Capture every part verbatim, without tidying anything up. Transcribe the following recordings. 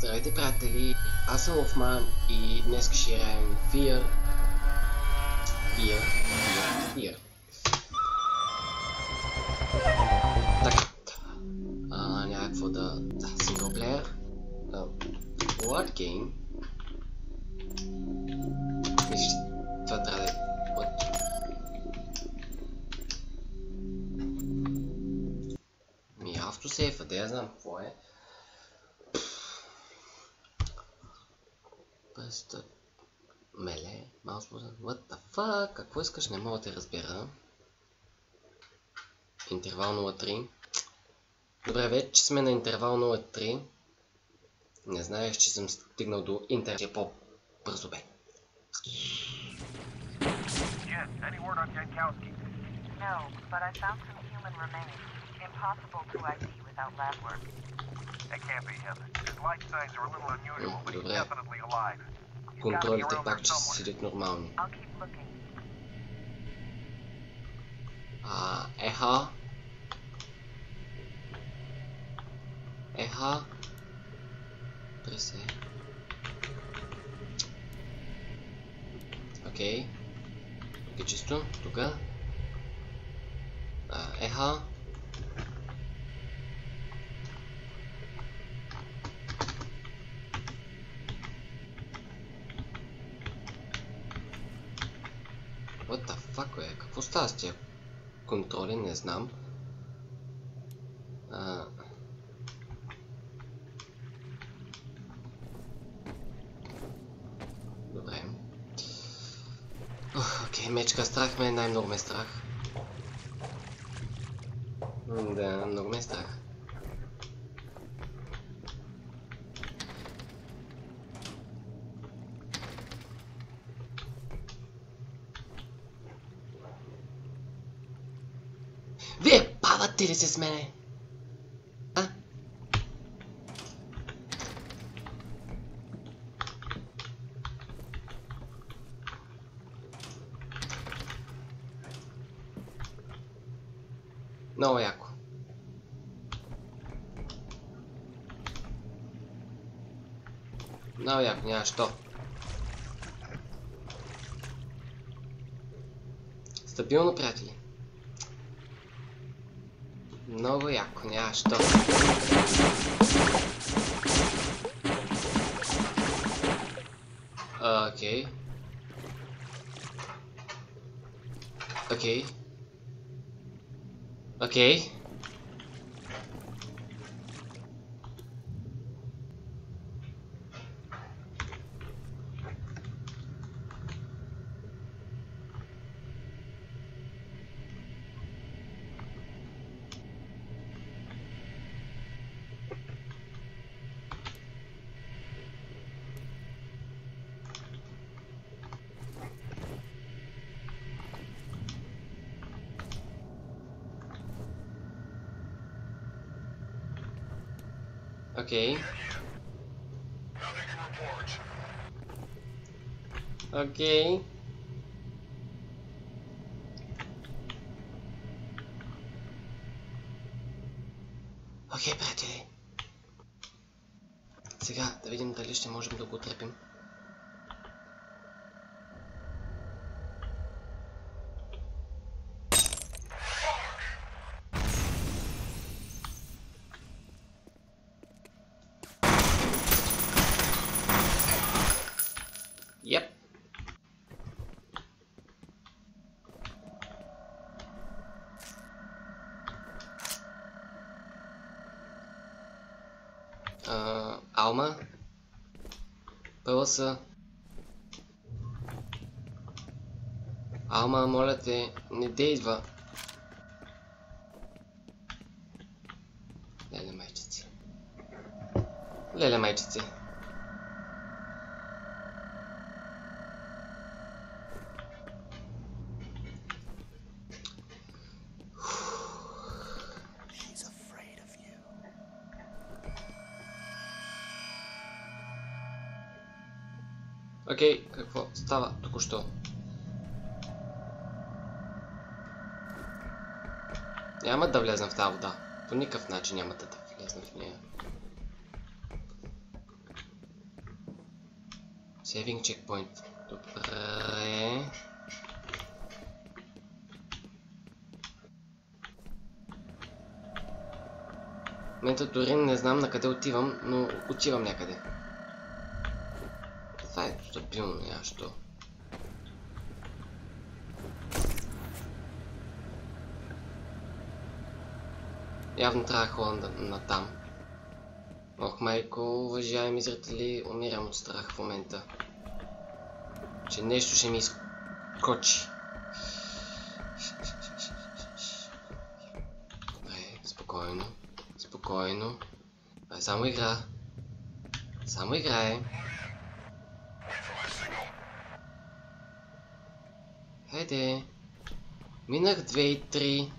Здравейте, приятели! Аз съм Офман и днес ще играем Fear... Fear... Fear... Fear... Така. А, някакво да... Да, синглплеер. What game? Вижте, това трябва да е... What? Ми автосейфа, да я знам какво е. Пъстът... Меле, маус позна... What the fuck? Какво искаш? Не мога да те разбера. Интервал нула три. Добре, вече сме на интервал нула три. Не знаеш, че съм стигнал до интервал по-бързо бе. Yes, any word on Jankowski? No, but I found some human remains. Impossible to I D without lab work. That can't be him. His light signs are a little unusual, but he's Добре. definitely alive. He's got to be Контролите around пак there че somewhere. седят нормално. I'll keep looking. А, еха. Еха. Пресе. Окей. Тук е чисто. Тука. А, еха. What the fuck, бе? Какво става с тия контроли? Не знам. А... Добре. Ух, окей, мечка страх ме, най-много ме е страх. М, Да, много ме е страх. Вие павате ли се с мене? А? Много яко. Много яко, няма що. Стабилно, приятели. Много яко, няма що. Окей. Окей. Окей. Окей. Окей. Окей, приятели. Сега да видим дали ще можем да го отрепим. Yep. Uh, Alma. Пълса. Алма, моля те, не действа. Леле майчици. Леле майчици. Окей, какво става току-що? Няма да влезем в тази вода. По никакъв начин няма да влезем в нея. Сейвинг чекпоинт. Добре. В момента дори не знам на къде отивам, но отивам някъде. Това е стабилно нещо. Явно трябва да ходя на, на там. Ох, майко, уважаеми зрители, умирам от страх в момента. Че нещо ще ми изкочи. Добре, спокойно. Спокойно. Това е само игра. Само играе. Хайде. Минах две и три.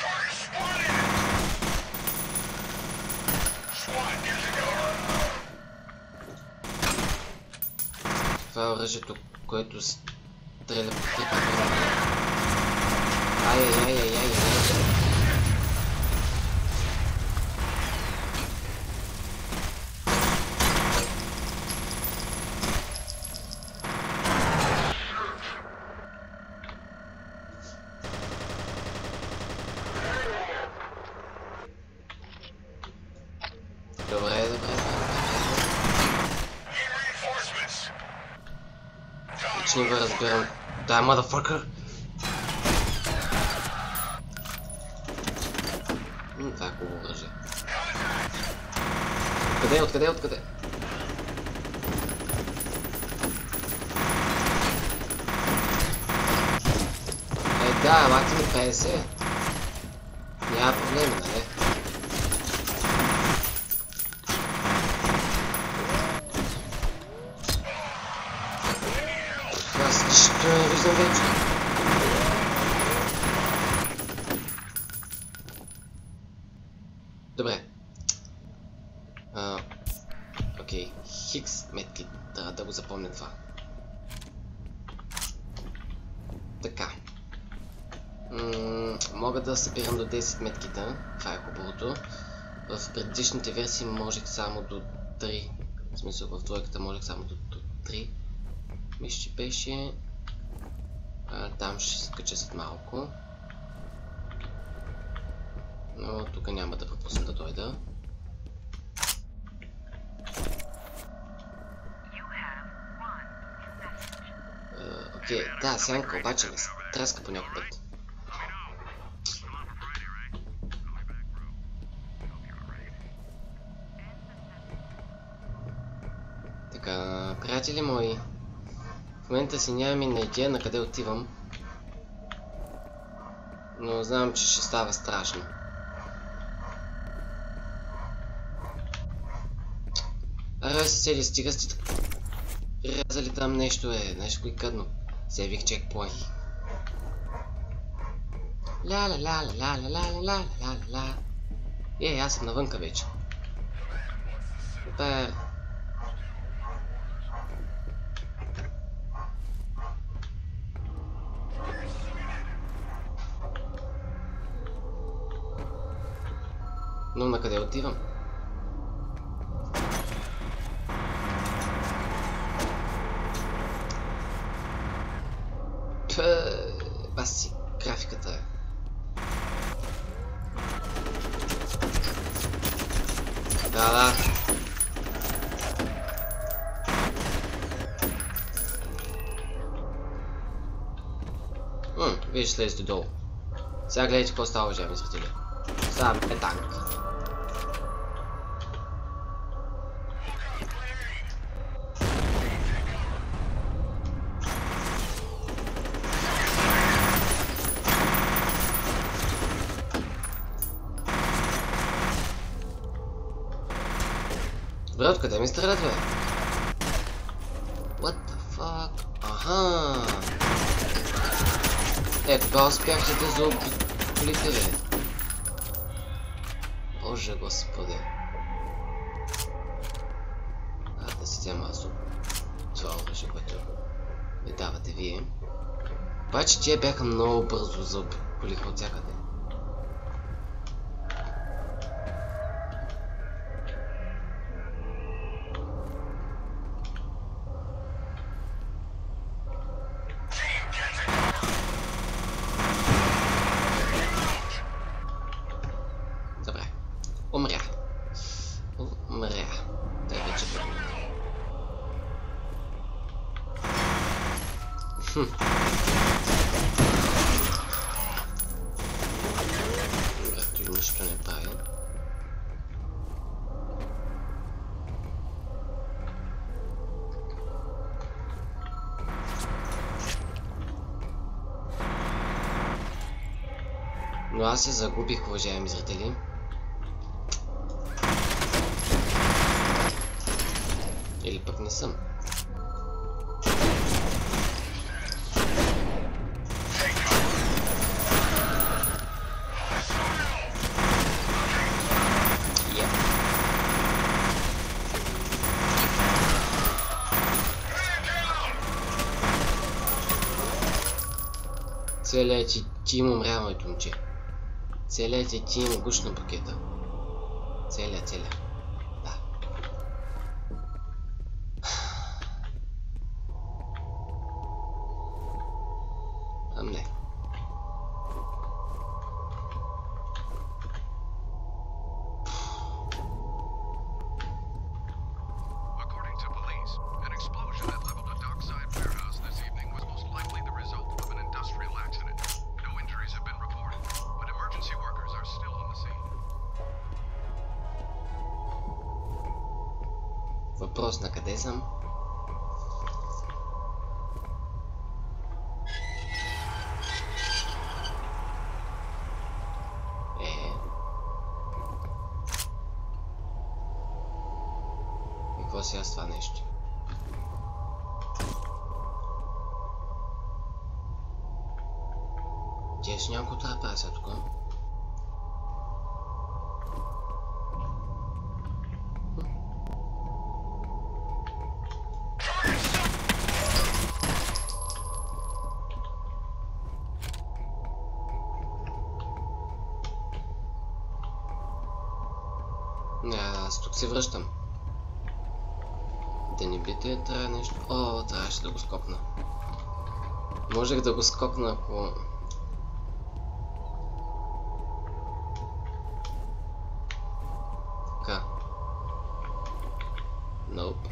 Това е оръжието, което стреля по три патрона. Ай, ай, ай, ай, ай, ай. Добре, добре, добре. Лично го разбирам. Да, motherfucker! М, това е хубаво оръжие. Откъде, откъде, откъде? Е, да, лакти ми петдесет. Няма проблеми, нали? Що не виждам вече? Добре. А, окей. Хикс метки. Трябва да го запомня това. Така. М- мога да събирам до десет меткита. Това е хубавото. В предишните версии можех само до три. В смисъл в двойката можех само до, до три. Мисля, че беше... А, там ще се кача след малко. Но тук няма да пропусна да дойда. Окей, okay. Да, сянка обаче не тряска по някой път. Така, приятели мои. В момента си нямам и на идея на къде отивам. Но знам, че ще става страшно. Аре, съседи, стига сте рязали там нещо, е, нещо кой къдно. Сейвих чекпоинт. Ла ла ла ла ла ла ла ла ла ла. Е, аз съм навънка вече. Супер. Но на къде отивам? Баси, графиката е. Да, да. Ммм, виж слезете долу. Сега гледайте какво става, уважаеми зрители. Сега е танк. Добре, откъде ми стрелят, бе? What the fuck? Аха! Е, кога успяхте да заобиколите, бе? Боже господи. А, да си взема аз това оръжие, което ми давате вие. Обаче тия бяха много бързо заобиколиха от всякъде. Те вече тръгнат. Хм. Добре, той нищо не прави. Но аз се загубих, уважаеми зрители. Или пък не съм. Yep. Целият ти тим умря, моето момче. Целият ти тим гушна пакета. Целият, целият. Да. Ам не. According to police, an explosion that leveled a dockside warehouse this evening was most likely the result of an industrial accident. No injuries have been reported, but emergency workers are still on the scene. Въпрос на къде съм? Е. И какво сега с това нещо? Тя ще няколко трябва да правя сега тук. Аз тук се връщам. Да не бите, трябва нещо... О, трябваше да го скокна. Можех да го скокна, ако... Така. Nope.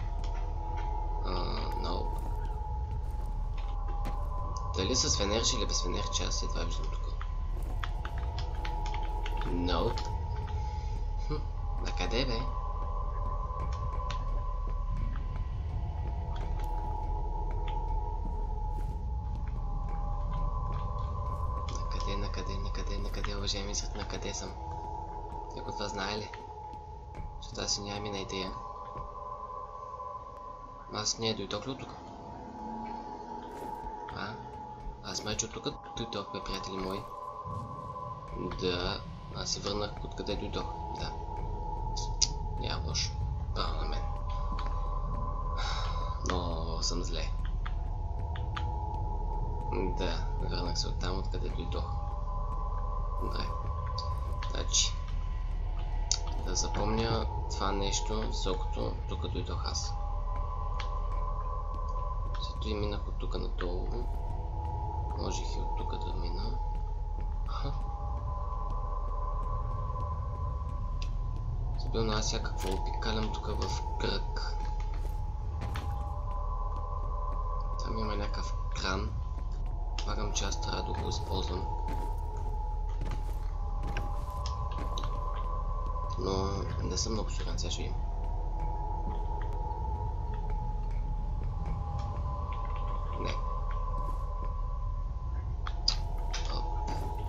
Uh, nope. Дали с фенерче или без фенерче, аз едва виждам тук. Nope. Хм, накъде бе? Накъде, накъде, накъде, накъде, уважаеми зрители, накъде съм? Някой от вас знае ли? Защото аз си нямам и на идея. Аз не дойдох ли от тук? А? Аз майче от тук дойдох, бе, приятели мои. Да, аз се върнах откъде дойдох, да. Няма лошо. Право на мен. Но съм зле. Да, върнах се оттам, откъде дойдох. Добре. Значи, да запомня това нещо, защото тук дойдох аз. След и минах от тук надолу. Можех и от тук да мина. Аха. Забилно аз сега какво обикалям тук в кръг. Там има някакъв кран. Предполагам, че аз трябва да го използвам. Но не съм много сигурен, сега ще видим. Не. Оп.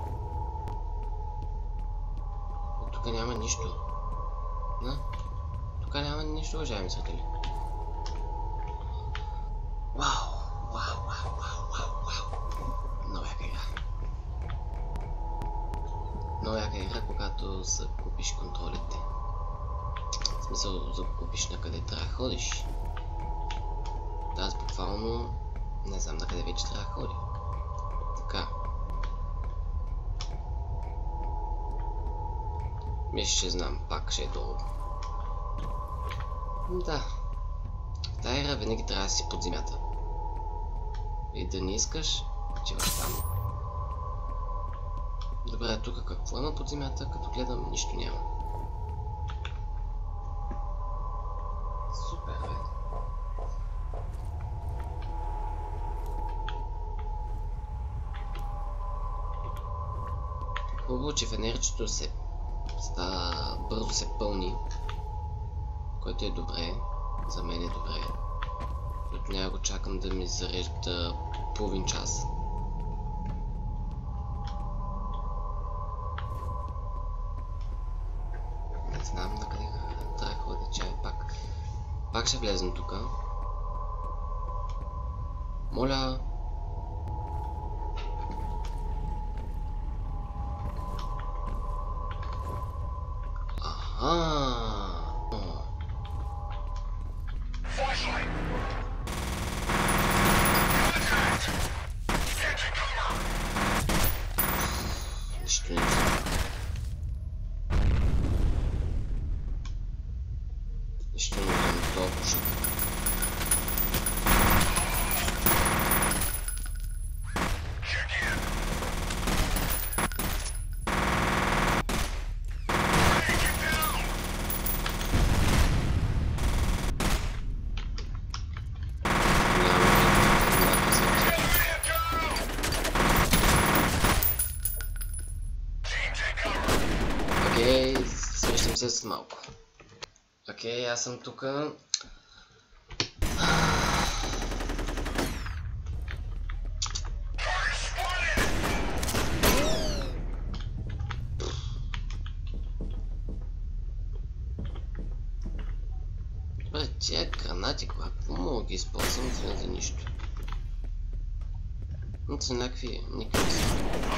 Тук няма нищо. На? Тук няма нищо, уважаеми зрители. Вау! Вау, вау, вау, вау, вау! Много яка игра. Много яка игра, когато закупиш контролите. В смисъл, закупиш на къде трябва да ходиш. Да, аз буквално не знам на къде вече трябва да ходя. Така. Мисля, ще знам, пак ще е долу. Да. В тази игра винаги трябва да си под земята. И да не искаш, отиваш там. Добре, тук какво има под земята, като гледам, нищо няма. Супер, бе. Хубаво, че фенерчето се става, бързо се пълни, което е добре, за мен е добре, защото няма го чакам да ми зарежда половин час. Не знам на къде трябва да ходя, чай, пак, пак ще влезем тук. Моля. Нищо не знам. Нищо не знам толкова. Окей, срещам се с малко. Окей, аз съм тука. Добре, тия гранати, какво мога да ги използвам за нищо? Но са някакви... никакви са.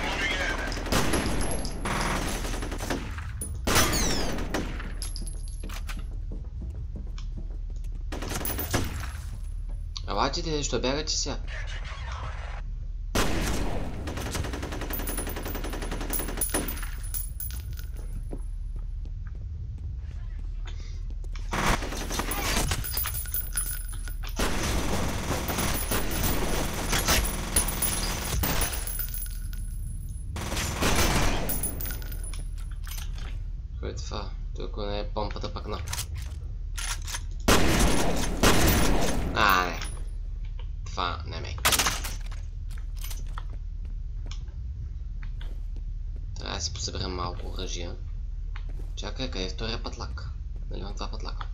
Елате, що бягате сега? Кое е това? Тук не е помпата пък на. А, не. Това не ме. Трябва да си посъберем малко оръжия. Чакай, къде е втория пътлак? Дали имам два пътлака?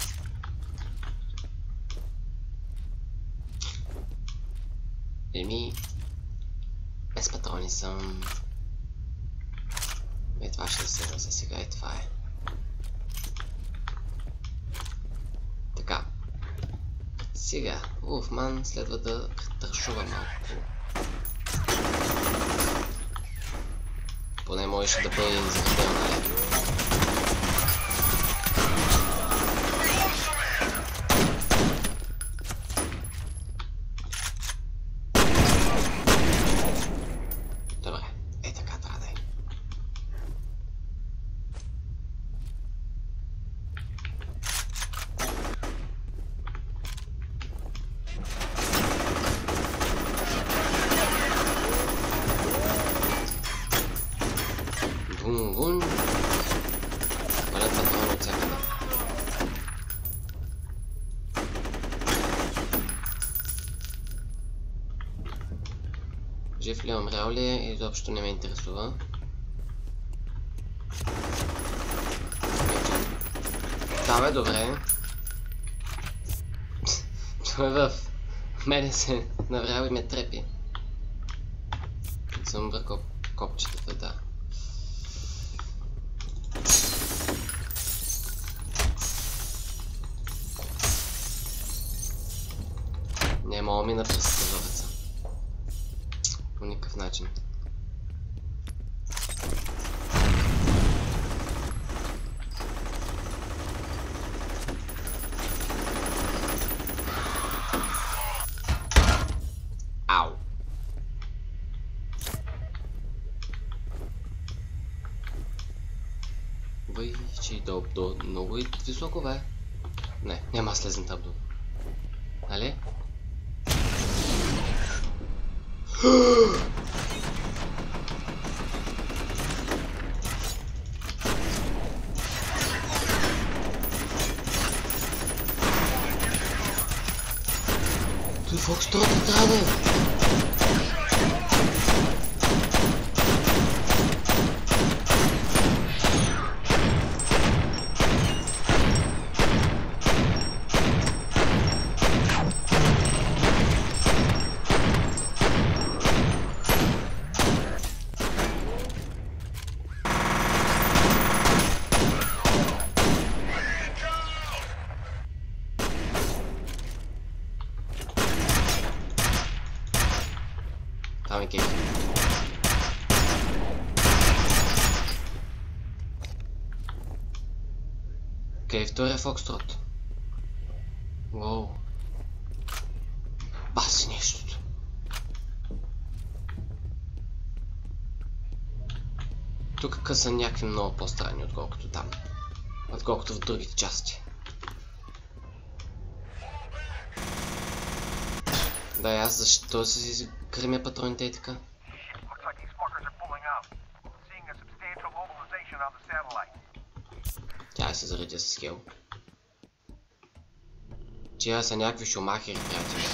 Еми... без патрони съм. Е, това ще се за сега и това е. Така. Сега, Wolfman следва да тършува малко. Поне можеше да бъде изразбел, нали? Добре, е така трябва да е. Бум, бум. Валят патрони от всякъде. Жив ли, умрял ли е, изобщо не ме интересува. Да, бе, добре. Той в мене се наврял и ме трепи. Съм въркал копчетата, да. Не мога ми напред прозореца. По никакъв начин. Ау! Бай, че и до, до много и високо, бе. Не, няма да слезем там долу. Нали? Той Фокстрот не трябва да е. Там е кейк. Окей, втория Фокстрот. Уоу. Баси нещото. Тук са някакви много по-странни, отколкото там. Отколкото в другите части. Да, аз защо се си гърмя патроните и така? Тя се заредя с хел. Тия са някакви шумахери, приятели.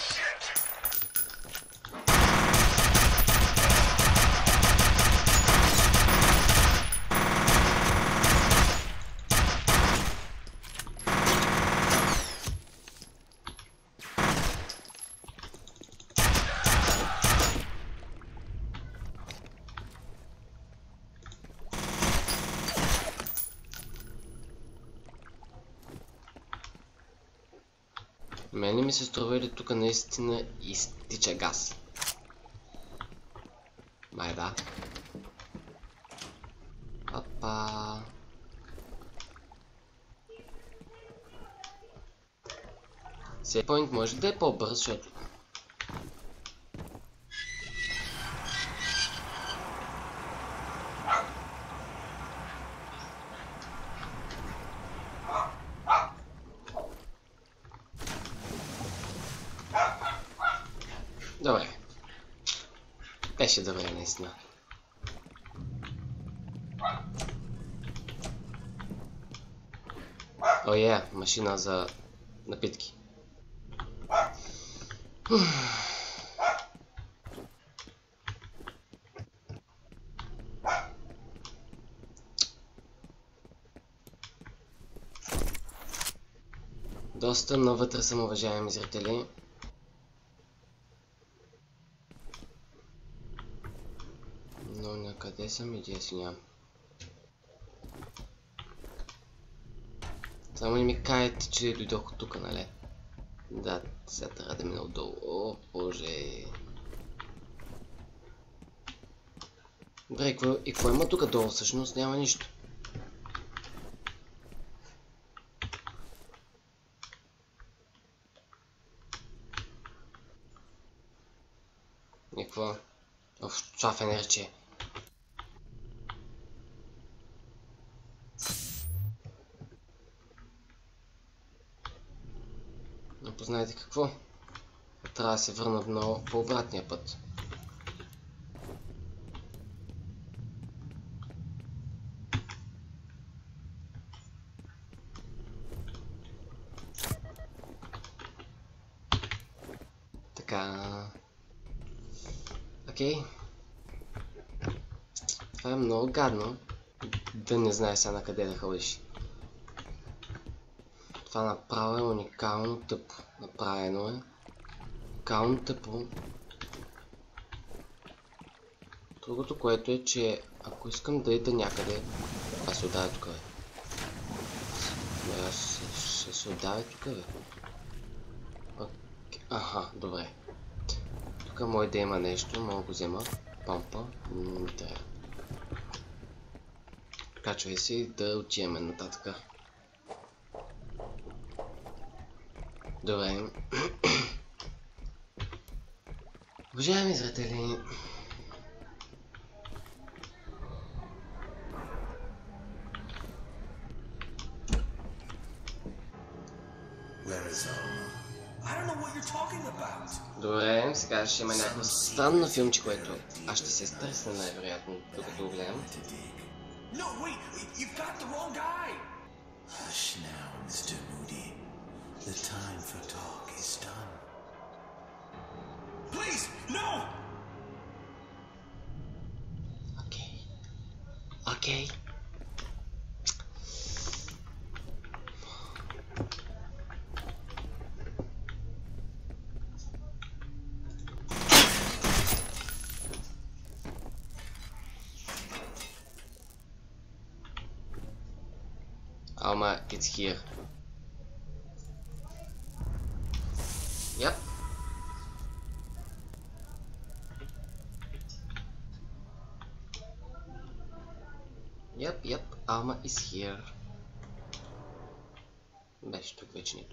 Мене ми се струва ли тук наистина изтича газ. Май да. Апа. Сейвпоинт може да е по-бърз, защото... Добре. Беше добре, наистина. О, е, машина за напитки. Доста навътре съм, уважаеми зрители. Но на къде съм, идея си нямам. Само не ми кажете, че дойдох от тук, нали? Да, сега трябва да мина отдолу. О, боже. Добре, и какво има тук долу? Всъщност няма нищо. И какво? Оф, това фенерче. Но познайте какво? Трябва да се върна много по обратния път. Така. Окей. Това е много гадно. Да не знае сега на къде да ходиш. Това направо е уникално тъпо. Направено е. Уникално тъпо. Другото, което е, че ако искам да ида някъде... Това се отдава тук, бе. Аз ще се отдава тук, бе. Аха, добре. Тук може да има нещо, мога го взема. Помпа. Не трябва. Качвай се и да отиваме нататък. Добре. Уважаеми зрители, добре, сега ще има някакво странно филмче, което аз ще се стресна най-вероятно, докато го гледам. No, wait, you've got the wrong guy! Hush now, Mister Moody. The time for talk is done. Please, no! Окей. Окей. Alma, it's here. Yep. Yep, yep, Alma is here. Беше тук, вече не е тук.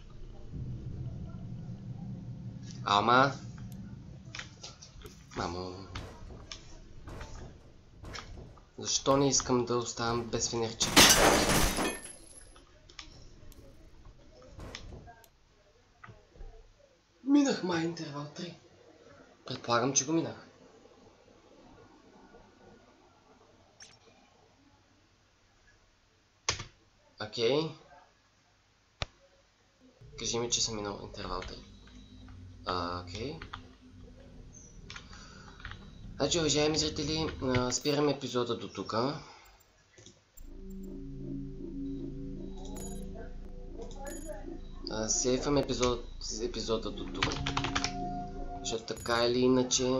Алма! Мамо! Защо не искам да оставам без фенерче? Минах май интервал три. Предполагам, че го минах. Окей. Okay. Кажи ми, че съм минал интервал три. Окей. Okay. Значи, уважаеми зрители, спираме епизода до тук. Сейфваме епизод, епизода до тук. Защото така или иначе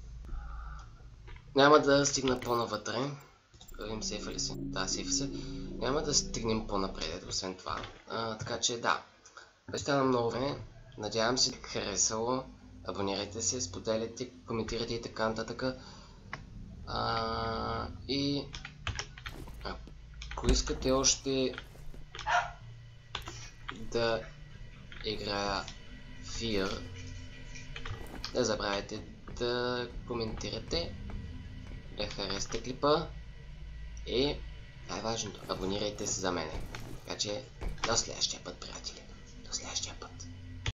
няма да стигна по-навътре. Видим сейфа ли се? Да, сейфа се. Няма да стигнем по-напред, освен това. А, така че да. Вече стана много време. Надявам се да ви е харесало. Абонирайте се, споделяйте, коментирайте и така нататък. А, и ако искате още да играя Fear, не забравяйте да коментирате, да харесате клипа и най-важното, абонирайте се за мене. Така че до следващия път, приятели. До следващия път.